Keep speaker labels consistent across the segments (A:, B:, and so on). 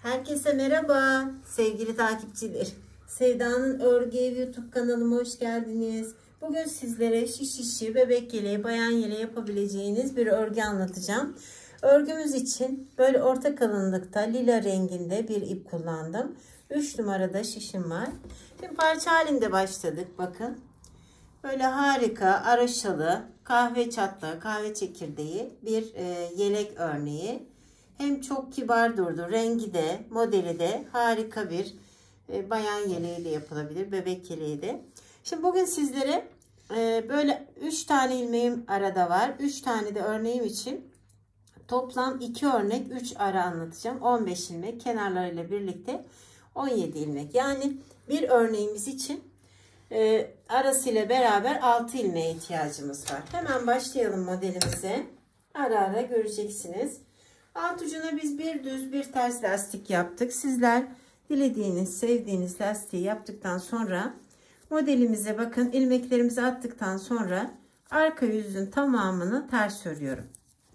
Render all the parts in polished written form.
A: Herkese merhaba sevgili takipçiler. Sevda'nın Örgü Evi YouTube kanalıma hoş geldiniz. Bugün sizlere şiş işi, bebek yeleği, bayan yeleği yapabileceğiniz bir örgü anlatacağım. Örgümüz için böyle orta kalınlıkta lila renginde bir ip kullandım. 3 numarada şişim var. Şimdi parça halinde başladık. Bakın. Böyle harika araşalı, kahve çatlağı, kahve çekirdeği bir yelek örneği. Hem çok kibar durdu. Rengi de, modeli de harika bir bayan yeleği de yapılabilir. Bebek yeleği de. Şimdi bugün sizlere böyle 3 tane ilmeğim arada var. 3 tane de örneğim için toplam 2 örnek 3 ara anlatacağım. 15 ilmek kenarlarıyla birlikte 17 ilmek. Yani bir örneğimiz için arasıyla beraber 6 ilmeğe ihtiyacımız var. Hemen başlayalım modelimize. Ara ara göreceksiniz. Alt ucuna biz bir düz bir ters lastik yaptık. Sizler dilediğiniz, sevdiğiniz lastiği yaptıktan sonra modelimize bakın, ilmeklerimizi attıktan sonra arka yüzün tamamını ters örüyorum.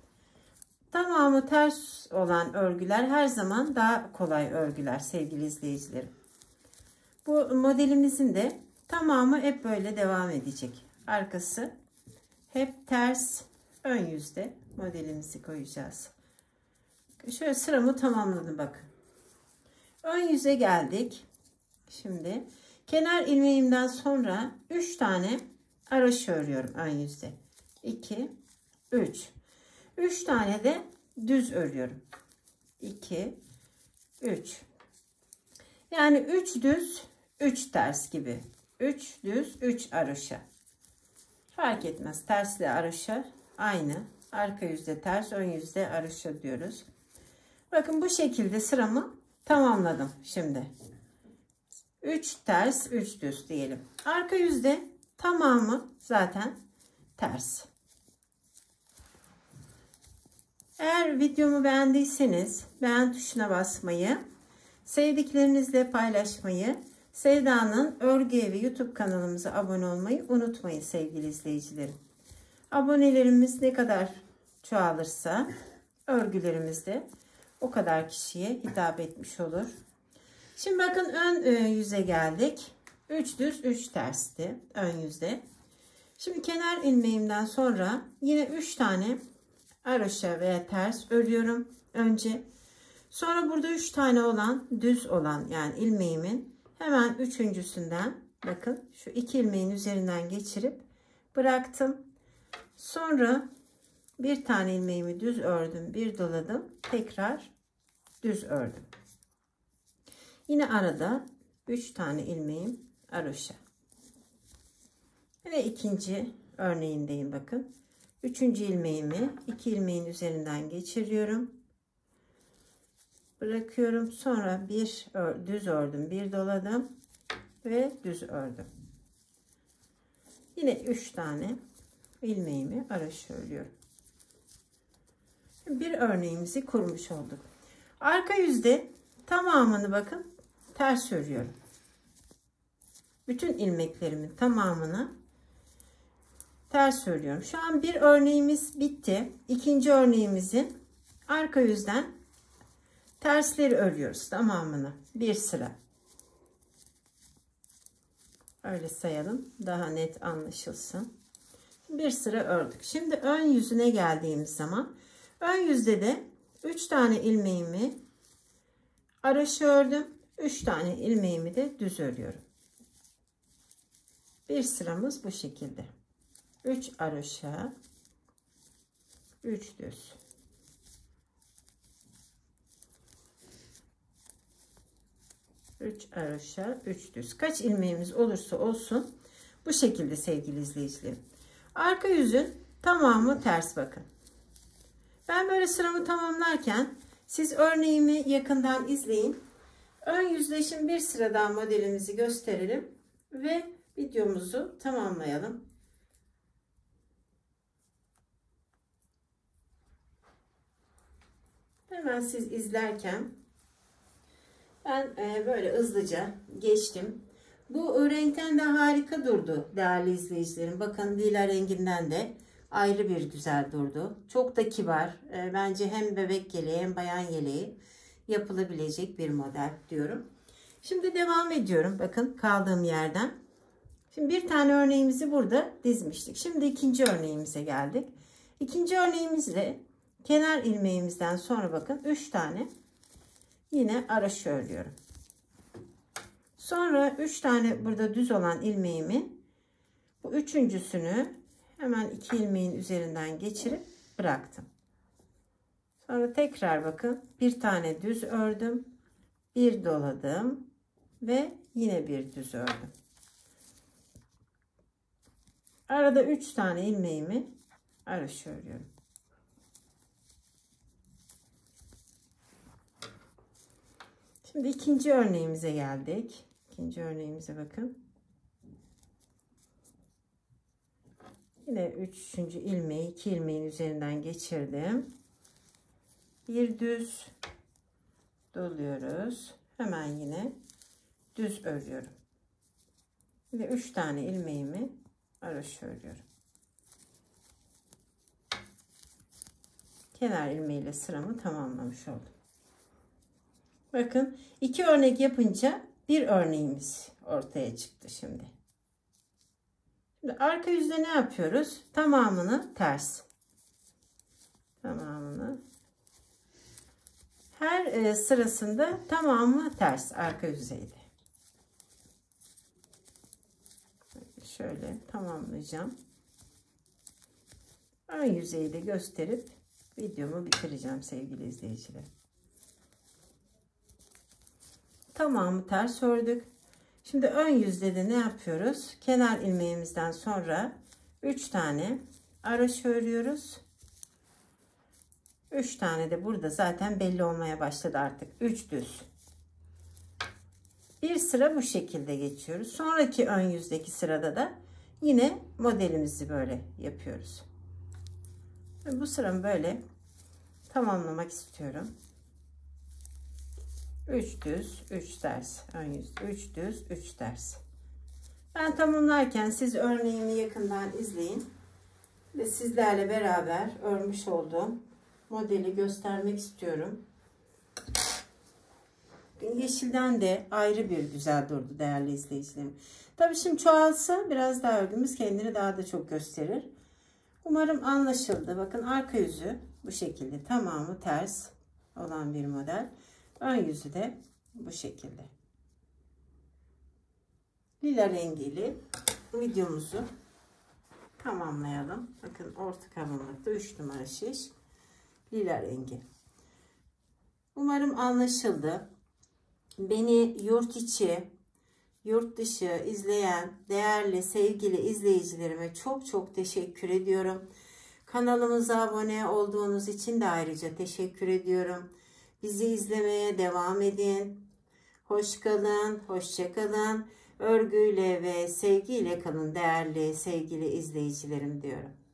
A: Tamamı ters olan örgüler her zaman daha kolay örgüler sevgili izleyicilerim. Bu modelimizin de tamamı hep böyle devam edecek. Arkası hep ters, ön yüzde modelimizi koyacağız. Şöyle sıramı tamamladım bakın. Ön yüze geldik. Şimdi kenar ilmeğimden sonra 3 tane araşı örüyorum ön yüzde. 2, 3. 3 tane de düz örüyorum. 2, 3. Yani 3 düz, 3 ters gibi. 3 düz, 3 araşa. Fark etmez. Tersle araşa aynı. Arka yüzde ters, ön yüzde araşa diyoruz. Bakın bu şekilde sıramı tamamladım şimdi. 3 ters, 3 düz diyelim. Arka yüzde tamamı zaten ters. Eğer videomu beğendiyseniz beğen tuşuna basmayı, sevdiklerinizle paylaşmayı, Sevda'nın Örgü Evi YouTube kanalımıza abone olmayı unutmayın sevgili izleyicilerim. Abonelerimiz ne kadar çoğalırsa örgülerimiz de o kadar kişiye hitap etmiş olur. Şimdi bakın ön yüze geldik. 3 düz 3 tersti ön yüzde. Şimdi kenar ilmeğimden sonra yine 3 tane haroşa veya ters örüyorum önce. Sonra burada 3 tane olan düz olan yani ilmeğimin hemen üçüncüsünden bakın şu 2 ilmeğin üzerinden geçirip bıraktım. Sonra bir tane ilmeğimi düz ördüm, bir doladım, tekrar düz ördüm. Yine arada 3 tane ilmeğim haroşa. Ve ikinci örneğindeyim bakın. Üçüncü ilmeğimi 2 ilmeğin üzerinden geçiriyorum. Bırakıyorum. Sonra bir düz ördüm, bir doladım ve düz ördüm. Yine 3 tane ilmeğimi haroşa örüyorum. Bir örneğimizi kurmuş olduk. Arka yüzde tamamını bakın ters örüyorum. Bütün ilmeklerimin tamamını ters örüyorum. Şu an bir örneğimiz bitti. İkinci örneğimizin arka yüzden tersleri örüyoruz tamamını. Bir sıra. Öyle sayalım. Daha net anlaşılsın. Bir sıra ördük. Şimdi ön yüzüne geldiğimiz zaman ön yüzde de 3 tane ilmeğimi haroşa ördüm. 3 tane ilmeğimi de düz örüyorum. Bir sıramız bu şekilde. 3 haroşa, 3 düz. Üç haroşa, 3 düz. Kaç ilmeğimiz olursa olsun bu şekilde sevgili izleyicilerim. Arka yüzün tamamı ters bakın. Ben böyle sıramı tamamlarken siz örneğimi yakından izleyin. Ön yüzde şimdi bir sıra daha modelimizi gösterelim ve videomuzu tamamlayalım. Hemen siz izlerken ben böyle hızlıca geçtim. Bu renkten de harika durdu değerli izleyicilerim. Bakın lila renginden de ayrı bir güzel durdu. Çok da kibar. Bence hem bebek yeleği hem bayan yeleği yapılabilecek bir model diyorum. Şimdi devam ediyorum. Bakın kaldığım yerden. Şimdi bir tane örneğimizi burada dizmiştik. Şimdi ikinci örneğimize geldik. İkinci örneğimizde kenar ilmeğimizden sonra bakın 3 tane yine araşı örüyorum. Sonra 3 tane burada düz olan ilmeğimi, bu üçüncüsünü hemen 2 ilmeğin üzerinden geçirip bıraktım. Sonra tekrar bakın bir tane düz ördüm, bir doladım ve yine bir düz ördüm. Arada 3 tane ilmeğimi araşı örüyorum. Şimdi ikinci örneğimize geldik. İkinci örneğimize bakın. Yine üçüncü ilmeği 2 ilmeğin üzerinden geçirdim. Bir düz doluyoruz. Hemen yine düz örüyorum. Ve 3 tane ilmeğimi araşı örüyorum. Kenar ilmeğiyle sıramı tamamlamış oldum. Bakın 2 örnek yapınca bir örneğimiz ortaya çıktı şimdi. Şimdi arka yüzde ne yapıyoruz? Tamamını ters. Tamamını. Her sırasında tamamı ters arka yüzeyde. Şöyle tamamlayacağım. Ön yüzeyi de gösterip videomu bitireceğim sevgili izleyiciler. Tamamı ters ördük. Şimdi ön yüzde de ne yapıyoruz? Kenar ilmeğimizden sonra 3 tane araş örüyoruz. 3 tane de burada zaten belli olmaya başladı artık. 3 düz. Bir sıra bu şekilde geçiyoruz. Sonraki ön yüzdeki sırada da yine modelimizi böyle yapıyoruz. Bu sıramı böyle tamamlamak istiyorum. 3 düz, 3 ters. Ön yüzde 3 düz, 3 ters. Ben tamamlarken siz örneğimi yakından izleyin ve sizlerle beraber örmüş olduğum modeli göstermek istiyorum. Yeşilden de ayrı bir güzel durdu değerli izleyicilerim. Tabii şimdi çoğalsa biraz daha örgümüz kendini daha da çok gösterir. Umarım anlaşıldı. Bakın arka yüzü bu şekilde tamamı ters olan bir model. Ön yüzü de bu şekilde. Lila rengiyle videomuzu tamamlayalım. Bakın orta kalınlıkta 3 numara şiş. Lila rengi. Umarım anlaşıldı. Beni yurt içi, yurt dışı izleyen değerli sevgili izleyicilerime çok çok teşekkür ediyorum. Kanalımıza abone olduğunuz için de ayrıca teşekkür ediyorum. Bizi izlemeye devam edin. Hoş kalın, hoşça kalın. Örgüyle ve sevgiyle kalın değerli sevgili izleyicilerim diyorum.